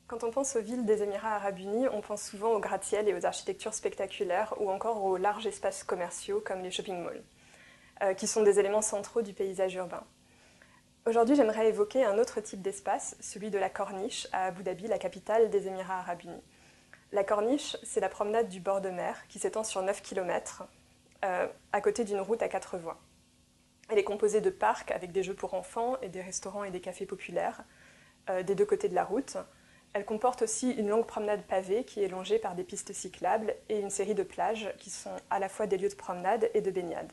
Quand on pense aux villes des Émirats arabes unis, on pense souvent aux gratte-ciel et aux architectures spectaculaires ou encore aux larges espaces commerciaux comme les shopping malls, qui sont des éléments centraux du paysage urbain. Aujourd'hui, j'aimerais évoquer un autre type d'espace, celui de la Corniche à Abu Dhabi, la capitale des Émirats arabes unis. La Corniche, c'est la promenade du bord de mer qui s'étend sur 9 km à côté d'une route à 4 voies. Elle est composée de parcs avec des jeux pour enfants et des restaurants et des cafés populaires des deux côtés de la route. Elle comporte aussi une longue promenade pavée qui est longée par des pistes cyclables et une série de plages qui sont à la fois des lieux de promenade et de baignade.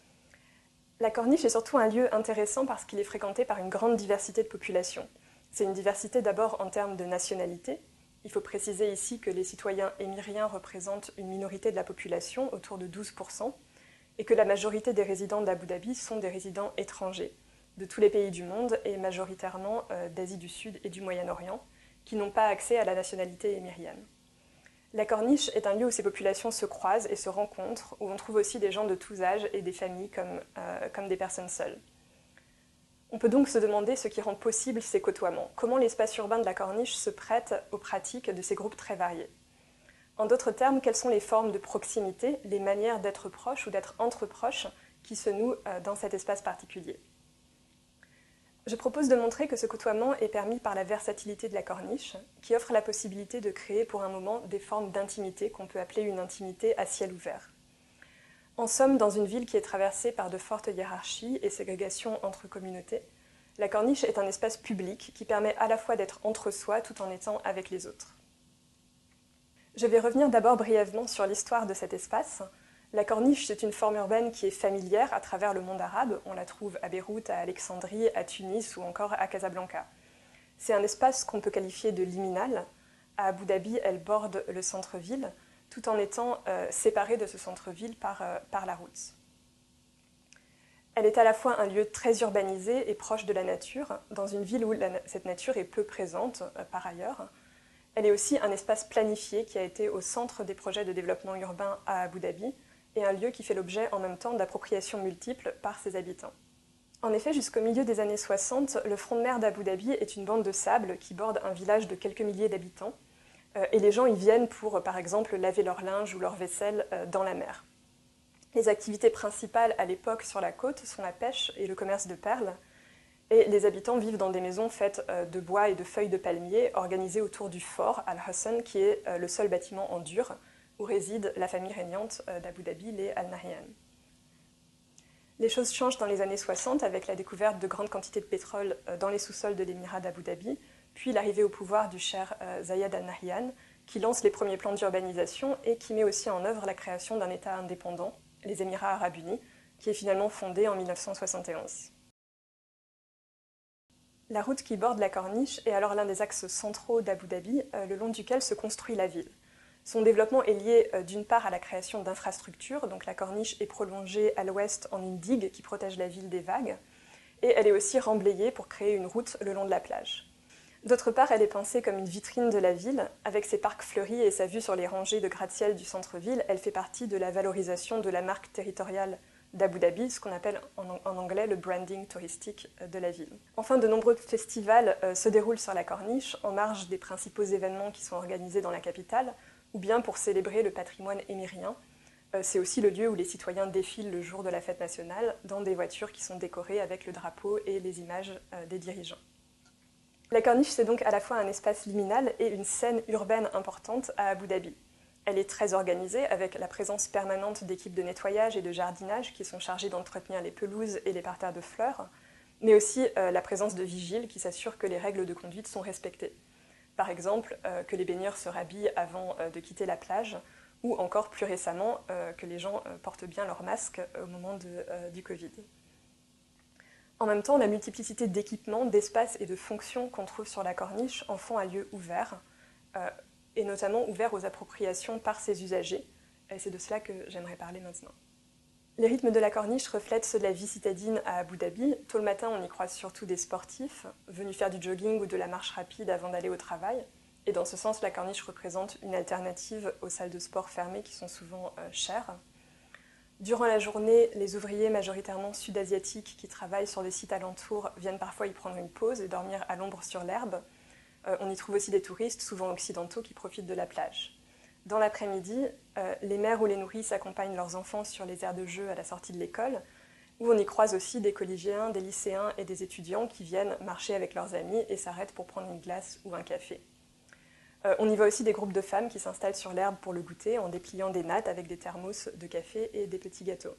La Corniche est surtout un lieu intéressant parce qu'il est fréquenté par une grande diversité de populations. C'est une diversité d'abord en termes de nationalité. Il faut préciser ici que les citoyens émiriens représentent une minorité de la population, autour de 12%, et que la majorité des résidents d'Abu Dhabi sont des résidents étrangers, de tous les pays du monde et majoritairement d'Asie du Sud et du Moyen-Orient, qui n'ont pas accès à la nationalité émirienne. La Corniche est un lieu où ces populations se croisent et se rencontrent, où on trouve aussi des gens de tous âges et des familles comme des personnes seules. On peut donc se demander ce qui rend possible ces côtoiements. Comment l'espace urbain de la Corniche se prête aux pratiques de ces groupes très variés. En d'autres termes, quelles sont les formes de proximité, les manières d'être proches ou d'être entre proches qui se nouent dans cet espace particulier. Je propose de montrer que ce côtoiement est permis par la versatilité de la Corniche, qui offre la possibilité de créer pour un moment des formes d'intimité qu'on peut appeler une intimité à ciel ouvert. En somme, dans une ville qui est traversée par de fortes hiérarchies et ségrégations entre communautés, la Corniche est un espace public qui permet à la fois d'être entre soi tout en étant avec les autres. Je vais revenir d'abord brièvement sur l'histoire de cet espace. La Corniche, c'est une forme urbaine qui est familière à travers le monde arabe. On la trouve à Beyrouth, à Alexandrie, à Tunis ou encore à Casablanca. C'est un espace qu'on peut qualifier de liminal. À Abu Dhabi, elle borde le centre-ville, tout en étant séparée de ce centre-ville par la route. Elle est à la fois un lieu très urbanisé et proche de la nature, dans une ville où cette nature est peu présente par ailleurs. Elle est aussi un espace planifié qui a été au centre des projets de développement urbain à Abu Dhabi, et un lieu qui fait l'objet en même temps d'appropriations multiples par ses habitants. En effet, jusqu'au milieu des années 60, le front de mer d'Abu Dhabi est une bande de sable qui borde un village de quelques milliers d'habitants, et les gens y viennent pour, par exemple, laver leur linge ou leur vaisselle dans la mer. Les activités principales à l'époque sur la côte sont la pêche et le commerce de perles, et les habitants vivent dans des maisons faites de bois et de feuilles de palmier organisées autour du fort Al-Hassan, qui est le seul bâtiment en dur où réside la famille régnante d'Abu Dhabi, les Al Nahyan. Les choses changent dans les années 60 avec la découverte de grandes quantités de pétrole dans les sous-sols de l'émirat d'Abu Dhabi, puis l'arrivée au pouvoir du cher Zayed Al Nahyan, qui lance les premiers plans d'urbanisation et qui met aussi en œuvre la création d'un État indépendant, les Émirats arabes unis, qui est finalement fondé en 1971. La route qui borde la Corniche est alors l'un des axes centraux d'Abu Dhabi, le long duquel se construit la ville. Son développement est lié d'une part à la création d'infrastructures, donc la Corniche est prolongée à l'ouest en une digue qui protège la ville des vagues, et elle est aussi remblayée pour créer une route le long de la plage. D'autre part, elle est pensée comme une vitrine de la ville, avec ses parcs fleuris et sa vue sur les rangées de gratte-ciel du centre-ville, elle fait partie de la valorisation de la marque territoriale d'Abu Dhabi, ce qu'on appelle en anglais le branding touristique de la ville. Enfin, de nombreux festivals se déroulent sur la Corniche, en marge des principaux événements qui sont organisés dans la capitale, ou bien pour célébrer le patrimoine émirien. C'est aussi le lieu où les citoyens défilent le jour de la fête nationale dans des voitures qui sont décorées avec le drapeau et les images des dirigeants. La Corniche, c'est donc à la fois un espace liminal et une scène urbaine importante à Abu Dhabi. Elle est très organisée avec la présence permanente d'équipes de nettoyage et de jardinage qui sont chargées d'entretenir les pelouses et les parterres de fleurs, mais aussi la présence de vigiles qui s'assurent que les règles de conduite sont respectées. Par exemple, que les baigneurs se rhabillent avant de quitter la plage, ou encore plus récemment, que les gens portent bien leur masque au moment du Covid. En même temps, la multiplicité d'équipements, d'espaces et de fonctions qu'on trouve sur la Corniche en font un lieu ouvert, et notamment ouvert aux appropriations par ses usagers, et c'est de cela que j'aimerais parler maintenant. Les rythmes de la Corniche reflètent ceux de la vie citadine à Abu Dhabi. Tôt le matin, on y croise surtout des sportifs, venus faire du jogging ou de la marche rapide avant d'aller au travail. Et dans ce sens, la Corniche représente une alternative aux salles de sport fermées qui sont souvent chères. Durant la journée, les ouvriers majoritairement sud-asiatiques qui travaillent sur les sites alentours viennent parfois y prendre une pause et dormir à l'ombre sur l'herbe. On y trouve aussi des touristes, souvent occidentaux, qui profitent de la plage. Dans l'après-midi, les mères ou les nourrices accompagnent leurs enfants sur les aires de jeu à la sortie de l'école, où on y croise aussi des collégiens, des lycéens et des étudiants qui viennent marcher avec leurs amis et s'arrêtent pour prendre une glace ou un café. On y voit aussi des groupes de femmes qui s'installent sur l'herbe pour le goûter en dépliant des nattes avec des thermos de café et des petits gâteaux.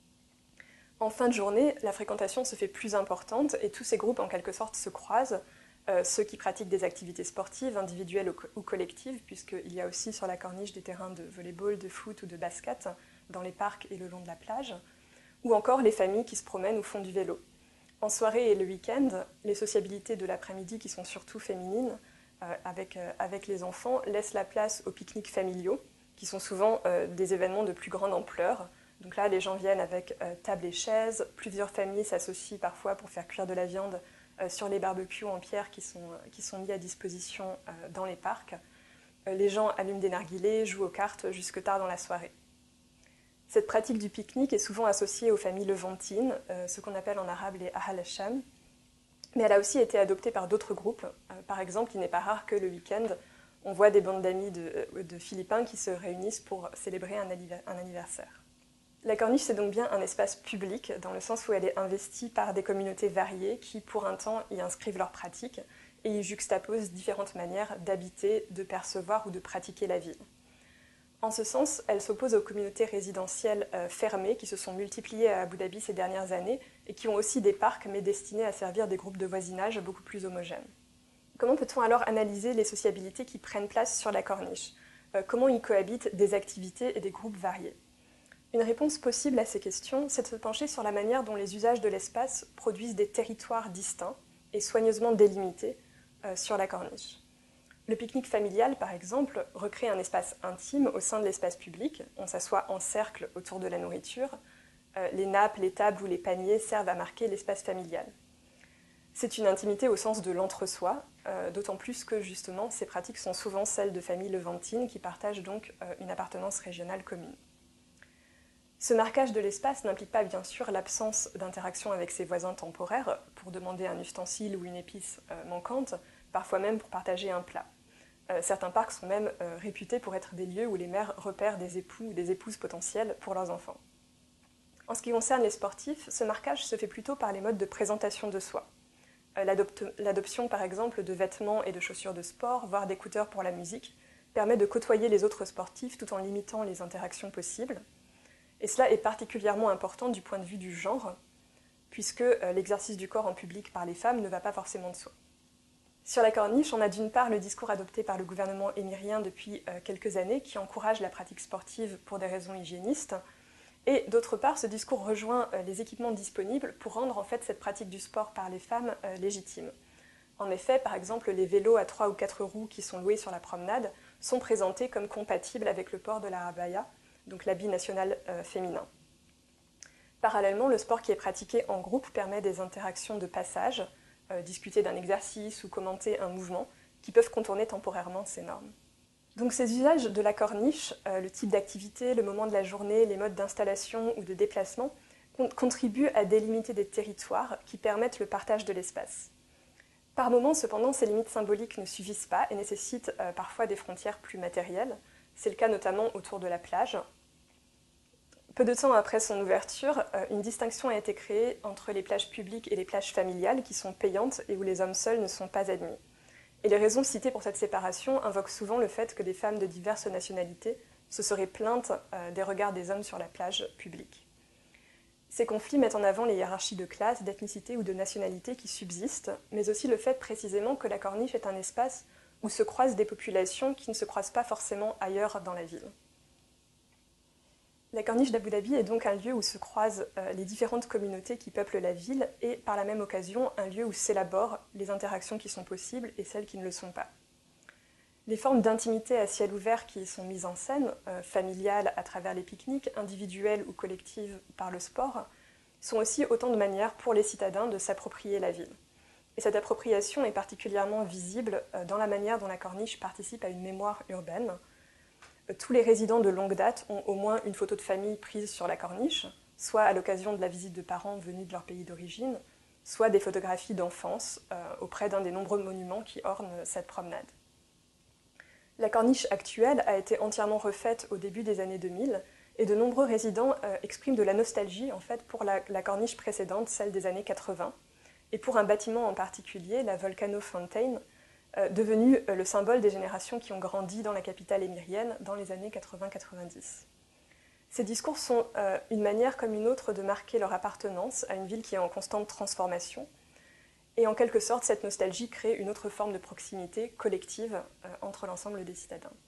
En fin de journée, la fréquentation se fait plus importante et tous ces groupes en quelque sorte se croisent, ceux qui pratiquent des activités sportives, individuelles ou collectives, puisqu'il y a aussi sur la corniche des terrains de volley-ball, de foot ou de basket, dans les parcs et le long de la plage, ou encore les familles qui se promènent ou font du vélo. En soirée et le week-end, les sociabilités de l'après-midi, qui sont surtout féminines, avec les enfants, laissent la place aux pique-niques familiaux, qui sont souvent des événements de plus grande ampleur. Donc là, les gens viennent avec table et chaises, plusieurs familles s'associent parfois pour faire cuire de la viande sur les barbecues en pierre qui sont mis à disposition dans les parcs. Les gens allument des narguilés, jouent aux cartes jusque tard dans la soirée. Cette pratique du pique-nique est souvent associée aux familles levantines, ce qu'on appelle en arabe les Ahl al-Sham, mais elle a aussi été adoptée par d'autres groupes. Par exemple, il n'est pas rare que le week-end, on voit des bandes d'amis de Philippins qui se réunissent pour célébrer un anniversaire. La corniche, c'est donc bien un espace public, dans le sens où elle est investie par des communautés variées qui, pour un temps, y inscrivent leurs pratiques et y juxtaposent différentes manières d'habiter, de percevoir ou de pratiquer la ville. En ce sens, elle s'oppose aux communautés résidentielles fermées qui se sont multipliées à Abu Dhabi ces dernières années et qui ont aussi des parcs mais destinés à servir des groupes de voisinage beaucoup plus homogènes. Comment peut-on alors analyser les sociabilités qui prennent place sur la corniche ? Comment y cohabitent des activités et des groupes variés ? Une réponse possible à ces questions, c'est de se pencher sur la manière dont les usages de l'espace produisent des territoires distincts et soigneusement délimités sur la corniche. Le pique-nique familial, par exemple, recrée un espace intime au sein de l'espace public. On s'assoit en cercle autour de la nourriture. Les nappes, les tables ou les paniers servent à marquer l'espace familial. C'est une intimité au sens de l'entre-soi, d'autant plus que justement ces pratiques sont souvent celles de familles levantines qui partagent donc une appartenance régionale commune. Ce marquage de l'espace n'implique pas bien sûr l'absence d'interaction avec ses voisins temporaires pour demander un ustensile ou une épice manquante, parfois même pour partager un plat. Certains parcs sont même réputés pour être des lieux où les mères repèrent des époux ou des épouses potentielles pour leurs enfants. En ce qui concerne les sportifs, ce marquage se fait plutôt par les modes de présentation de soi. L'adoption par exemple de vêtements et de chaussures de sport, voire d'écouteurs pour la musique, permet de côtoyer les autres sportifs tout en limitant les interactions possibles. Et cela est particulièrement important du point de vue du genre, puisque l'exercice du corps en public par les femmes ne va pas forcément de soi. Sur la corniche, on a d'une part le discours adopté par le gouvernement émirien depuis quelques années qui encourage la pratique sportive pour des raisons hygiénistes, et d'autre part, ce discours rejoint les équipements disponibles pour rendre en fait cette pratique du sport par les femmes légitime. En effet, par exemple, les vélos à 3 ou 4 roues qui sont loués sur la promenade sont présentés comme compatibles avec le port de la abaya, donc l'habit national féminin. Parallèlement, le sport qui est pratiqué en groupe permet des interactions de passage, discuter d'un exercice ou commenter un mouvement, qui peuvent contourner temporairement ces normes. Donc ces usages de la corniche, le type d'activité, le moment de la journée, les modes d'installation ou de déplacement, contribuent à délimiter des territoires qui permettent le partage de l'espace. Par moments, cependant, ces limites symboliques ne suffisent pas et nécessitent parfois des frontières plus matérielles. C'est le cas notamment autour de la plage. Peu de temps après son ouverture, une distinction a été créée entre les plages publiques et les plages familiales qui sont payantes et où les hommes seuls ne sont pas admis. Et les raisons citées pour cette séparation invoquent souvent le fait que des femmes de diverses nationalités se seraient plaintes des regards des hommes sur la plage publique. Ces conflits mettent en avant les hiérarchies de classe, d'ethnicité ou de nationalité qui subsistent, mais aussi le fait précisément que la corniche est un espace où se croisent des populations qui ne se croisent pas forcément ailleurs dans la ville. La corniche d'Abu Dhabi est donc un lieu où se croisent les différentes communautés qui peuplent la ville et par la même occasion un lieu où s'élaborent les interactions qui sont possibles et celles qui ne le sont pas. Les formes d'intimité à ciel ouvert qui y sont mises en scène, familiales à travers les pique-niques, individuelles ou collectives par le sport, sont aussi autant de manières pour les citadins de s'approprier la ville. Et cette appropriation est particulièrement visible dans la manière dont la corniche participe à une mémoire urbaine. Tous les résidents de longue date ont au moins une photo de famille prise sur la corniche, soit à l'occasion de la visite de parents venus de leur pays d'origine, soit des photographies d'enfance auprès d'un des nombreux monuments qui ornent cette promenade. La corniche actuelle a été entièrement refaite au début des années 2000 et de nombreux résidents expriment de la nostalgie en fait, pour la corniche précédente, celle des années 80, et pour un bâtiment en particulier, la Volcano Fountain, devenu le symbole des générations qui ont grandi dans la capitale émirienne dans les années 80-90. Ces discours sont une manière comme une autre de marquer leur appartenance à une ville qui est en constante transformation. Et en quelque sorte, cette nostalgie crée une autre forme de proximité collective entre l'ensemble des citadins.